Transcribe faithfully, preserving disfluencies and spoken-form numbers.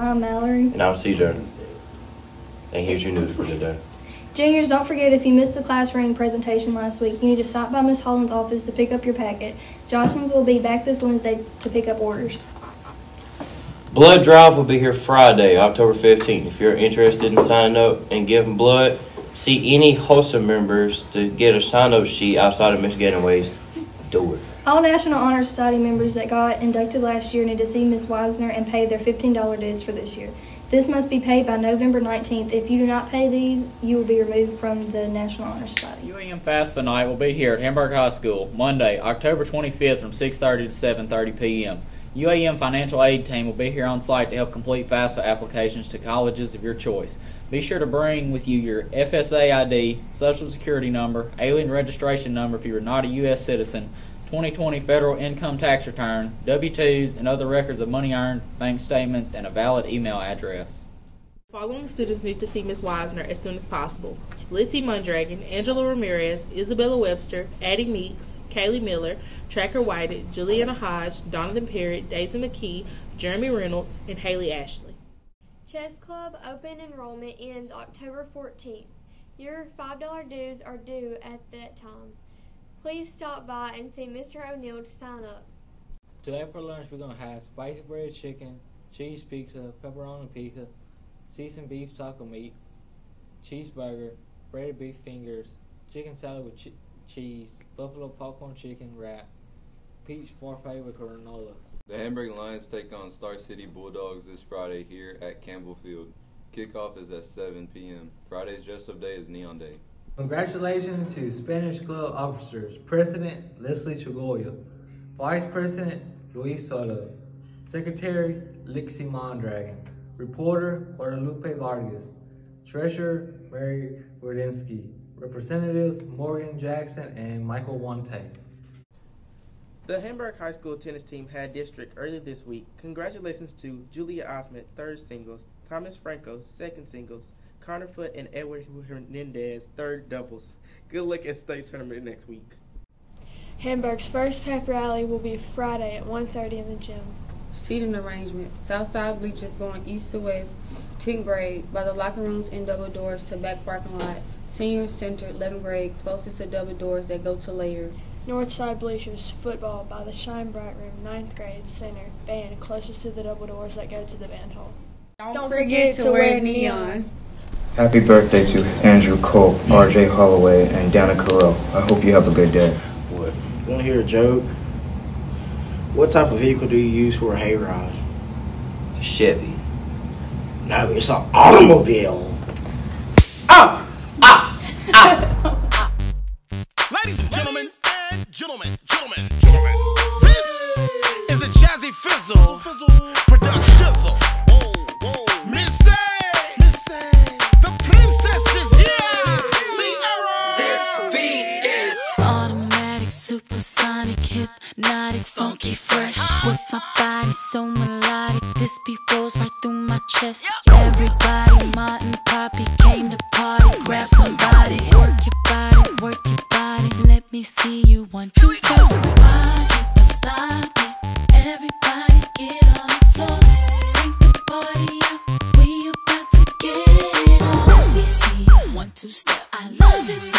I'm Mallory. And I'm C J. And here's your news for today. Juniors, don't forget if you missed the class ring presentation last week, you need to stop by Miss Holland's office to pick up your packet. Jocelyn's will be back this Wednesday to pick up orders. Blood drive will be here Friday, October fifteenth. If you're interested in signing up and giving blood, see any HOSA members to get a sign-up sheet outside of Miss Ganaway's. Do it. All National Honor Society members that got inducted last year need to see Miss Wisner and pay their fifteen dollars dues for this year. This must be paid by November nineteenth. If you do not pay these, you will be removed from the National Honor Society. U A M FAFSA night will be here at Hamburg High School Monday, October twenty-fifth from six thirty to seven thirty p m U A M Financial Aid Team will be here on site to help complete FAFSA applications to colleges of your choice. Be sure to bring with you your F S A I D, Social Security number, alien registration number if you are not a U S citizen, twenty twenty federal income tax return, W two's, and other records of money earned, bank statements, and a valid email address. The following students need to see Miz Wisner as soon as possible: Litzy Mundragon, Angela Ramirez, Isabella Webster, Addie Meeks, Kaylee Miller, Tracker Whited, Juliana Hodge, Donovan Perry, Daisy McKee, Jeremy Reynolds, and Haley Ashley. Chess Club open enrollment ends October fourteenth. Your five dollar dues are due at that time. Please stop by and see Mister O'Neill to sign up. Today for lunch we're going to have spicy bread chicken, cheese pizza, pepperoni pizza, seasoned beef taco meat, cheeseburger, breaded beef fingers, chicken salad with che cheese, buffalo popcorn chicken wrap, peach parfait with granola. The Hamburg Lions take on Star City Bulldogs this Friday here at Campbell Field. Kickoff is at seven p m Friday's dress-up day is Neon Day. Congratulations to Spanish Club officers, President Leslie Chagoya, Vice President Luis Soto, Secretary Lixie Mondragon, Reporter Guadalupe Vargas, Treasurer Mary Rudinsky, Representatives Morgan Jackson and Michael Wante. The Hamburg High School tennis team had district early this week. Congratulations to Julia Osment, third singles, Thomas Franco, second singles, Connor Foote and Edward Hernandez, third doubles. Good luck at state tournament next week. Hamburg's first pep rally will be Friday at one thirty in the gym. Seating arrangement: Southside bleachers going east to west, tenth grade, by the locker rooms and double doors to back parking lot. Senior center, eleventh grade, closest to double doors that go to layer. Northside bleachers, football, by the Shine Bright room, ninth grade, center, band, closest to the double doors that go to the band hall. Don't, Don't forget, forget to wear neon. Happy birthday to Andrew Cole, R J Holloway, and Danica Carell. I hope you have a good day. What? You want to hear a joke? What type of vehicle do you use for a hayride? A Chevy. No, it's an automobile. Ah! Ah! Ah! Ladies and gentlemen, and gentlemen, gentlemen, gentlemen, this is a Jazzy Fizzle, Fizzle production shizzle. Whoa, whoa, Missy, Missy, the princess is here. Cierra. This beat is automatic, supersonic, hypnotic, funky, fresh. With my body so melodic, this beat rolls right through my chest. Everybody, Martin, Poppy came to party. Grab somebody, work your body, work your body. Let me see you one, two, step. Rock it, don't stop it. Everybody get on the floor. Crank the party up. We about to get it on. Let me see you one, two, step. I love it.